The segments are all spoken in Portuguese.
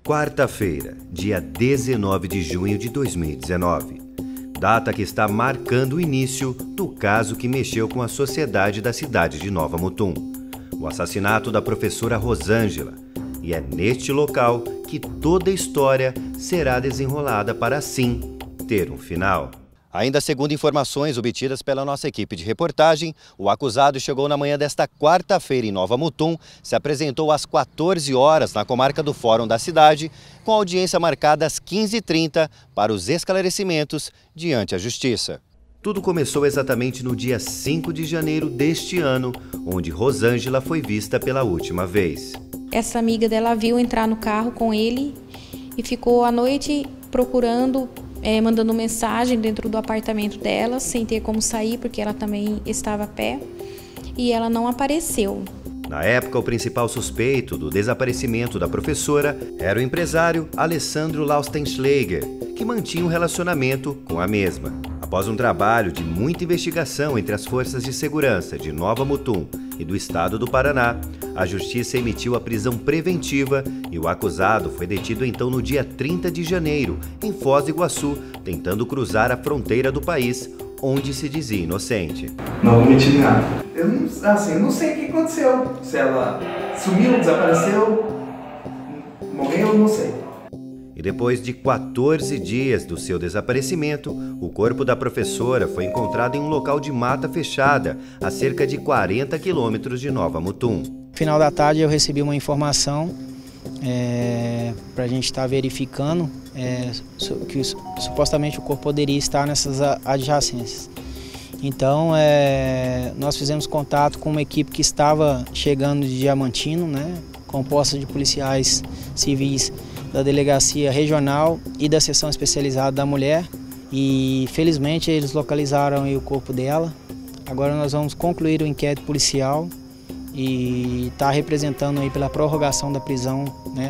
Quarta-feira, dia 19 de junho de 2019. Data que está marcando o início do caso que mexeu com a sociedade da cidade de Nova Mutum. O assassinato da professora Rosângela. E é neste local que toda a história será desenrolada para assim ter um final. Ainda segundo informações obtidas pela nossa equipe de reportagem, o acusado chegou na manhã desta quarta-feira em Nova Mutum, se apresentou às 14 horas na comarca do Fórum da cidade, com audiência marcada às 15h30 para os esclarecimentos diante a Justiça. Tudo começou exatamente no dia 5 de janeiro deste ano, onde Rosângela foi vista pela última vez. Essa amiga dela viu entrar no carro com ele e ficou a noite procurando, mandando mensagem dentro do apartamento dela, sem ter como sair, porque ela também estava a pé, e ela não apareceu. Na época, o principal suspeito do desaparecimento da professora era o empresário Alessandro Laustenschläger, que mantinha um relacionamento com a mesma. Após um trabalho de muita investigação entre as forças de segurança de Nova Mutum e do estado do Paraná, a Justiça emitiu a prisão preventiva e o acusado foi detido então no dia 30 de janeiro, em Foz do Iguaçu, tentando cruzar a fronteira do país, onde se dizia inocente. Não vou mentir nada. Eu não sei o que aconteceu. Se ela sumiu, desapareceu, morreu, não sei. E depois de 14 dias do seu desaparecimento, o corpo da professora foi encontrado em um local de mata fechada, a cerca de 40 quilômetros de Nova Mutum. No final da tarde eu recebi uma informação para a gente estar verificando que supostamente o corpo poderia estar nessas adjacências. Então nós fizemos contato com uma equipe que estava chegando de Diamantino, composta de policiais civis da Delegacia Regional e da Seção Especializada da Mulher, e felizmente eles localizaram aí o corpo dela. Agora nós vamos concluir o inquérito policial e está representando aí pela prorrogação da prisão,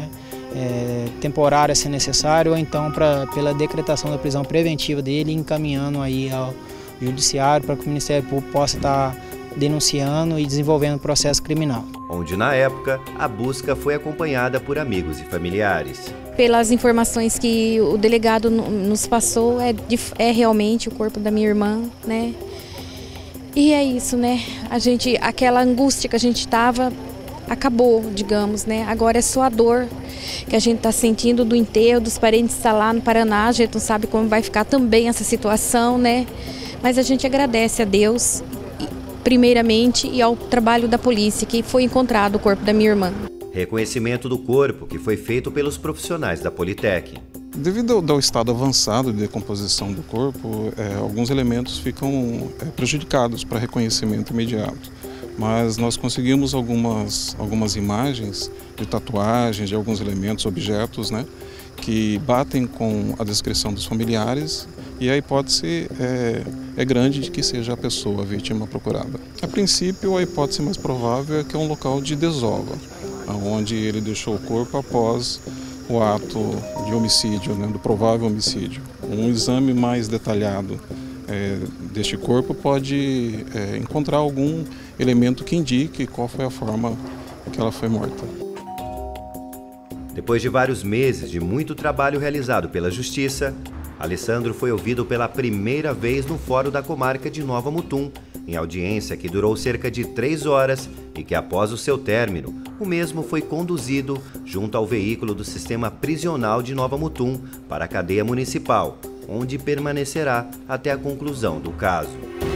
temporária se necessário, ou então pela decretação da prisão preventiva dele, encaminhando aí ao Judiciário para que o Ministério Público possa estar denunciando e desenvolvendo o processo criminal. Onde, na época, a busca foi acompanhada por amigos e familiares. Pelas informações que o delegado nos passou, é realmente o corpo da minha irmã, E é isso, aquela angústia que a gente estava, acabou, digamos, Agora é só a dor que a gente está sentindo do enterro, dos parentes que estão lá no Paraná. A gente não sabe como vai ficar também essa situação, Mas a gente agradece a Deus, primeiramente, e ao trabalho da polícia, que foi encontrado o corpo da minha irmã. Reconhecimento do corpo que foi feito pelos profissionais da Politec. Devido ao estado avançado de decomposição do corpo, alguns elementos ficam prejudicados para reconhecimento imediato. Mas nós conseguimos algumas imagens de tatuagens, de alguns elementos, objetos, que batem com a descrição dos familiares, e a hipótese é grande de que seja a pessoa, a vítima procurada. A princípio, a hipótese mais provável é que é um local de desova, onde ele deixou o corpo após o ato de homicídio, do provável homicídio. Um exame mais detalhado deste corpo pode encontrar algum elemento que indique qual foi a forma que ela foi morta. Depois de vários meses de muito trabalho realizado pela Justiça, Alessandro foi ouvido pela primeira vez no Fórum da Comarca de Nova Mutum, em audiência que durou cerca de 3 horas e que, após o seu término, o mesmo foi conduzido junto ao veículo do sistema prisional de Nova Mutum para a cadeia municipal, onde permanecerá até a conclusão do caso.